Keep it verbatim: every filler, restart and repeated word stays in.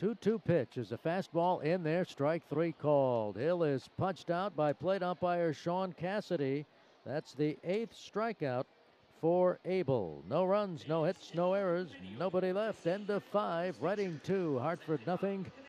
two two pitch is a fastball in there, strike three called. Hill is punched out by plate umpire Sean Cassidy. That's the eighth strikeout for Abel. No runs, no hits, no errors, nobody left. End of five. Reading two, Hartford nothing.